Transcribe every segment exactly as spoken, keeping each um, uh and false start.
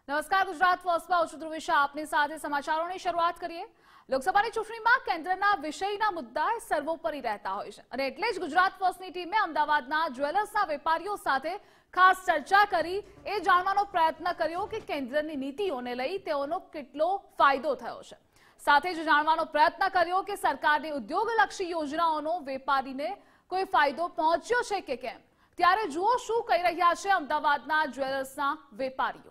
નમસ્કાર, ગુજરાત ફર્સ્ટમાં હું છું ધ્રુવિશા આપની સાથે સમાચારોની શરૂઆત કરીએ। લોકસભાની ચૂંટણીમાં કેન્દ્રના વિષયના મુદ્દા સર્વોપરી રહેતા હોય છે અને એટલે જ ગુજરાત ફર્સ્ટની ટીમે અમદાવાદના જ્વેલર્સના વેપારીઓ સાથે ખાસ ચર્ચા કરી એ જાણવાનો પ્રયત્ન કર્યો કે કેન્દ્રની નીતિઓને લઈ તેઓનો કેટલો ફાયદો થયો છે। સાથે જ જાણવાનો પ્રયત્ન કર્યો કે સરકારની ઉદ્યોગલક્ષી યોજનાઓનો વેપારીને કોઈ ફાયદો પહોંચ્યો છે કે કેમ। ત્યારે જુઓ શું કહી રહ્યા છે અમદાવાદના જ્વેલર્સના વેપારીઓ।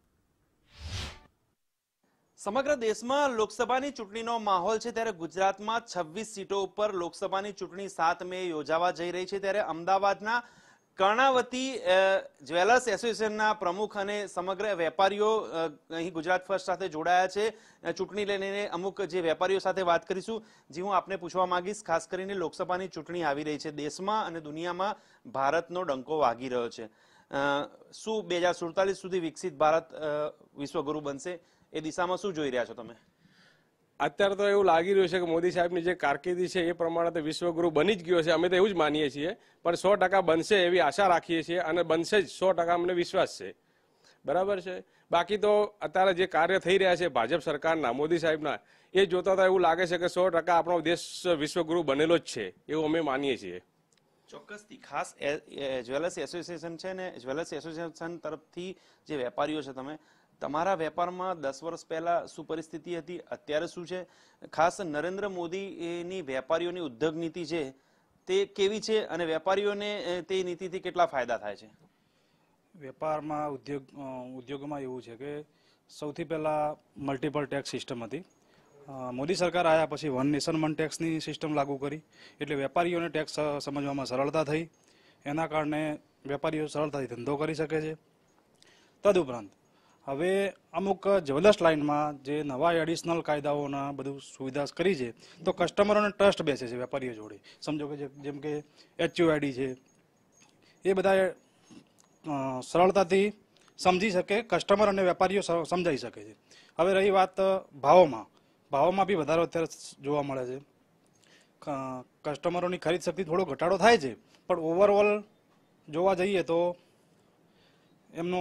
સમગ્ર દેશમાં લોકસભાની ચૂંટણીનો માહોલ છે ત્યારે ગુજરાતમાં છવ્વીસ સીટો ઉપર લોકસભાની ચૂંટણી સાત મે યોજાવા જઈ રહી છે ત્યારે અમદાવાદના કર્ણાવતી જ્વેલર્સ એસોસિએશનના પ્રમુખ અને સમગ્ર વેપારીઓ અહીં ગુજરાત ફર્સ્ટ સાથે જોડાયા છે। ચૂંટણી લઈને અમુક જે વેપારીઓ સાથે વાત કરીશું। જે હું આપને પૂછવા માંગીશ, ખાસ કરીને લોકસભાની ચૂંટણી આવી રહી છે, દેશમાં અને દુનિયામાં ભારતનો ડંકો વાગી રહ્યો છે। શું બે હજાર સુડતાલીસ સુધી વિકસિત ભારત વિશ્વગુરુ બનશે? એ દિશામાં શું જોઈ રહ્યા છો તમે? અત્યારે તો એવું લાગી રહ્યું છે કે મોદી સાહેબની જે કારકિર્દી છે એ પ્રમાણે તો વિશ્વગુરુ બની જ ગયો છે। અમે તો એવું જ માનીએ છીએ, પણ સો ટકા બનશે એવી આશા રાખીએ છીએ અને બનશે જ, સો ટકા અમને વિશ્વાસ છે। બરાબર છે। બાકી તો અત્યારે જે કાર્ય થઈ રહ્યા છે ભાજપ સરકારના, મોદી સાહેબના, એ જોતા તો એવું લાગે છે કે સો ટકા આપણો દેશ વિશ્વગુરુ બનેલો જ છે એવું અમે માનીએ છીએ। ચોક્કસથી ખાસ જ્વેલર્સ એસોસિએશન છે ને, જ્વેલર્સ એસોસિએશન તરફથી જે વેપારીઓ છે, તમે તમારા વેપારમાં દસ વર્ષ પહેલા શું પરિસ્થિતિ હતી, અત્યારે શું છે? ખાસ નરેન્દ્ર મોદીની વેપારીઓની ઉદ્યોગ નીતિ છે તે કેવી છે અને વેપારીઓને તે નીતિથી કેટલા ફાયદા થાય છે? વેપારમાં ઉદ્યોગ ઉદ્યોગમાં એવું છે કે સૌથી પહેલા મલ્ટિપલ ટેક્સ સિસ્ટમ હતી। મોદી સરકાર આવ્યા પછી વન નેશન વન ટેક્સની સિસ્ટમ લાગુ કરી, એટલે વેપારીઓને ટેક્સ સમજવામાં સરળતા થઈ। એના કારણે વેપારીઓ સરળતાથી ધંધો કરી શકે છે। તદુપરાંત હવે અમુક જ્વેલર્સ લાઇનમાં જે નવા એડિશનલ કાયદાઓના બધું સુવિધા કરી છે, તો કસ્ટમરોને ટ્રસ્ટ બેસે છે વેપારીઓ જોડે। સમજો કે જેમ કે એચયુઆઈડી છે, એ બધા સરળતાથી સમજી શકે, કસ્ટમર અને વેપારીઓ સમજાઈ શકે છે। હવે રહી વાત ભાવોમાં, ભાવોમાં બી વધારો અત્યારે જોવા મળે છે। કસ્ટમરોની ખરીદ શક્તિ થોડો ઘટાડો થાય છે, પણ ઓવરઓલ જોવા જઈએ તો એમનો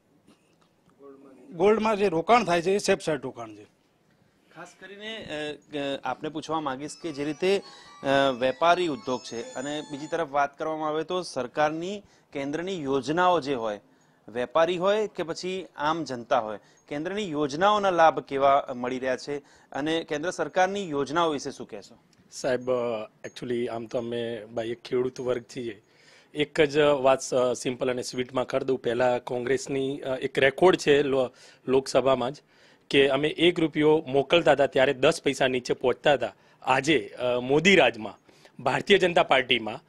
ગોલ્ડમાં જે રોકાણ થાય છે એ સેફ સાઇડ રોકાણ છે। ખાસ કરીને આપને પૂછવા માંગીશ કે જે રીતે વેપારી ઉદ્યોગ છે અને બીજી તરફ વાત કરવામાં આવે તો સરકારની કેન્દ્રની યોજનાઓ જે હોય, વેપારી હોય કે પછી આમ જનતા હોય, કેન્દ્રની યોજનાઓના લાભ કેવા મળી રહ્યા છે અને કેન્દ્ર સરકારની યોજનાઓ વિશે શું કહેશો? સાહેબ, એકચ્યુઅલી આમ તો અમે ભાઈ એક ખેડૂત વર્ગ છીએ। એક જ વાત સિમ્પલ અને સ્વીટમાં કરી દઉં। પહેલાં કોંગ્રેસની એક રેકોર્ડ છે લોકસભામાં જ કે અમે એક રૂપિયો મોકલતા હતા ત્યારે દસ પૈસા નીચે પહોંચતા હતા। આજે મોદી રાજમાં ભારતીય જનતા પાર્ટીમાં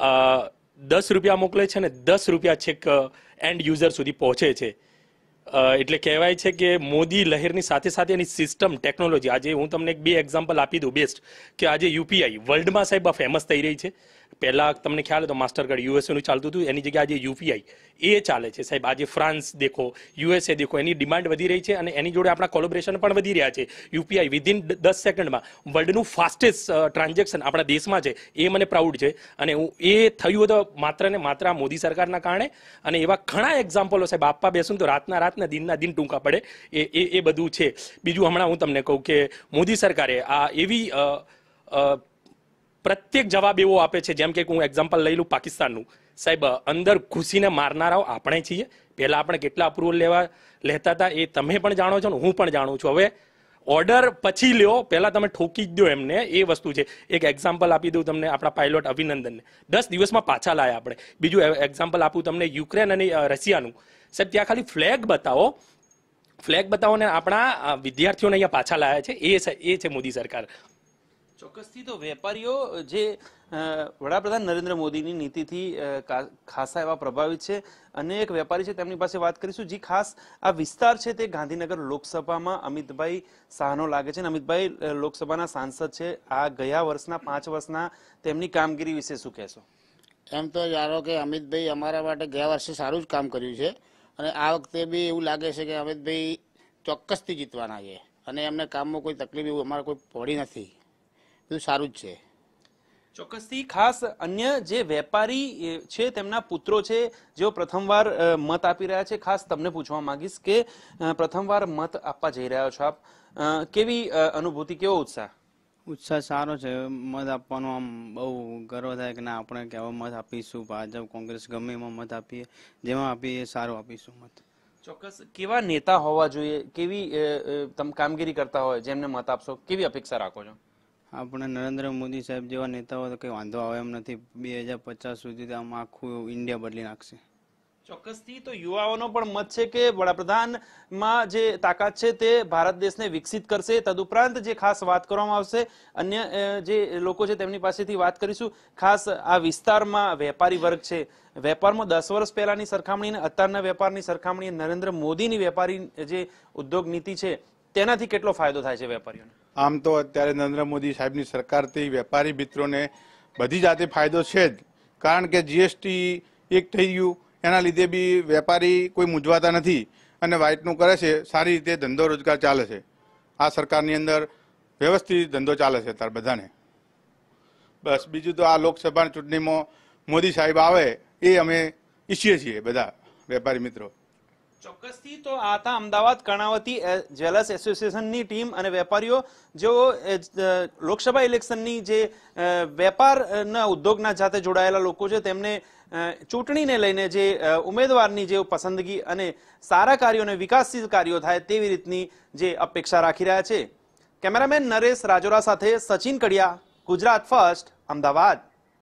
દસ રૂપિયા મોકલે છે ને દસ રૂપિયા છેક એન્ડ યુઝર સુધી પહોંચે છે। એટલે કહેવાય છે કે મોદી લહેરની સાથે સાથે એની સિસ્ટમ, ટેકનોલોજી, આજે હું તમને એક બે એક્ઝામ્પલ આપી દઉં બેસ્ટ, કે આજે યુપીઆઈ વર્લ્ડમાં સાહેબ ફેમસ થઈ રહી છે। પહેલા તમને ખ્યાલ હતો માસ્ટર કાર્ડ યુએસએનું ચાલતું હતું, એની જગ્યાએ આજે યુપીઆઈ એ ચાલે છે સાહેબ। આજે ફ્રાન્સ દેખો, યુએસએ દેખો, એની ડિમાન્ડ વધી રહી છે અને એની જોડે આપણા કોલેબોરેશન પણ વધી રહ્યા છે। યુપીઆઈ વિધિન દસ સેકન્ડમાં વર્લ્ડનું ફાસ્ટેસ્ટ ટ્રાન્ઝેક્શન આપણા દેશમાં છે, એ મને પ્રાઉડ છે અને હું એ થયું તો માત્ર ને માત્ર મોદી સરકારના કારણે। અને એવા ઘણા એક્ઝામ્પલો સાહેબ આપવા બેસું તો રાતના રાતના દિનના દિન ટૂંકા પડે, એ એ બધું છે। બીજું હમણાં હું તમને કહું કે મોદી સરકારે આ એવી પ્રત્યેક જવાબ એવો આપે છે, જેમ કે હું એક્ઝામ્પલ લઈ લઉં પાકિસ્તાનનું, સાહેબ અંદર ઘૂસીને મારનારાઓ આપણે છીએ। પહેલા આપણે કેટલા અપ્રુવલ લેવા લેતા હતા એ તમે પણ જાણો છો ને હું પણ જાણું છું। હવે ઓર્ડર પછી લ્યો, પહેલા તમે ઠોકી જ દો એમને, એ વસ્તુ છે। એક એક્ઝામ્પલ આપી દઉં તમને, આપણા પાયલોટ અભિનંદનને દસ દિવસમાં પાછા લાયા આપણે। બીજું એક્ઝામ્પલ આપું તમને યુક્રેન અને રશિયાનું, સાહેબ ત્યાં ખાલી ફ્લેગ બતાવો, ફ્લેગ બતાવો ને આપણા વિદ્યાર્થીઓને અહીંયા પાછા લાયા છે, એ એ છે મોદી સરકાર। ચોક્કસથી તો વેપારીઓ જે વડાપ્રધાન નરેન્દ્ર મોદીની નીતિથી ખાસા એવા પ્રભાવિત છે। અનેક વેપારી છે, તેમની પાસે વાત કરીશું। જી, ખાસ આ વિસ્તાર છે તે ગાંધીનગર લોકસભામાં અમિતભાઈ શાહનો લાગે છે। અમિતભાઈ લોકસભાના સાંસદ છે, આ ગયા વર્ષના પાંચ વર્ષના તેમની કામગીરી વિશે શું કહેશો? એમ તો જાણો કે અમિતભાઈ અમારા માટે ગયા વર્ષે સારું જ કામ કર્યું છે અને આ વખતે બી એવું લાગે છે કે અમિતભાઈ ચોક્કસથી જીતવાના છે અને એમને કામમાં કોઈ તકલીફ એવું અમારે કોઈ પડી નથી, બધું સારું જ છે। ચોક્કસથી ખાસ અન્ય જે વેપારી છે તેમના પુત્રો છે જેઓ પ્રથમવાર મત આપી રહ્યા છે, ખાસ તમને પૂછવા માંગીશ કે પ્રથમવાર મત આપવા જઈ રહ્યા છો આપ, કેવી અનુભૂતિ, કેવો ઉત્સાહ? ઉત્સાહ સારો છે. મત આપવાનો આમ બહુ ગર્વ થાય કે ના આપણે કેવા મત આપીશું, ભાજપ કોંગ્રેસ ગમે એમાં મત આપીએ, જેમાં આપીએ સારું આપીશું મત. ચોક્કસ. કેવા નેતા હોવા જોઈએ, કેવી તમે કામગીરી કરતા હોય જેમને મત આપશો, કેવી અપેક્ષા રાખો છો? આપણે નરેન્દ્ર મોદી સાહેબ જેવા નેતા હોય તો કંઈ વાંધો આવે એમ નથી. બે હજાર પચાસ સુધી આમ આખું ઇન્ડિયા બદલી નાખશે. ચોક્કસથી. તો યુવાઓનો પણ મત છે કે વડાપ્રધાનમાં જે તાકાત છે તે ભારત દેશને વિકસિત કરશે. તદુપરાંત જે ખાસ વાત કરવામાં આવશે, અન્ય જે લોકો છે તેમની પાસેથી વાત કરીશું. ખાસ આ વિસ્તારમાં વેપારી વર્ગ છે, વેપારમાં દસ વર્ષ પહેલાની સરખામણી અને અત્યારના વેપારની સરખામણી, નરેન્દ્ર મોદીની વેપારી જે ઉદ્યોગ નીતિ છે તેનાથી કેટલો ફાયદો થાય છે વેપારીઓને? આમ તો અત્યારે નરેન્દ્ર મોદી સાહેબની સરકારથી વેપારી મિત્રોને બધી જાતે ફાયદો છે જ, કારણ કે જીએસટી એક થઈ ગયું, એના લીધે બી વેપારી કોઈ મૂંઝવાતા નથી અને વાઇટનું કરે છે, સારી રીતે ધંધો રોજગાર ચાલે છે. આ સરકારની અંદર વ્યવસ્થિત ધંધો ચાલે છે અત્યારે બધાને. બસ બીજું તો આ લોકસભાની ચૂંટણીમાં મોદી સાહેબ આવે એ અમે ઈચ્છીએ છીએ બધા વેપારી મિત્રો. ચોક્કસથી. તો આ હતા અમદાવાદ કર્ણાવતી જ્વેલર્સ એસોસિએશનની ટીમ અને વેપારીઓ જેઓ લોકસભા ઇલેક્શનની જે વેપારના ઉદ્યોગના સાથે જોડાયેલા લોકો છે તેમને ચૂંટણીને લઈને જે ઉમેદવારની જે પસંદગી અને સારા કાર્યો અને વિકાસશીલ કાર્યો થાય તેવી રીતની જે અપેક્ષા રાખી રહ્યા છે. કેમેરામેન નરેશ રાજોરા સાથે સચિન કડિયા, ગુજરાત ફર્સ્ટ, અમદાવાદ.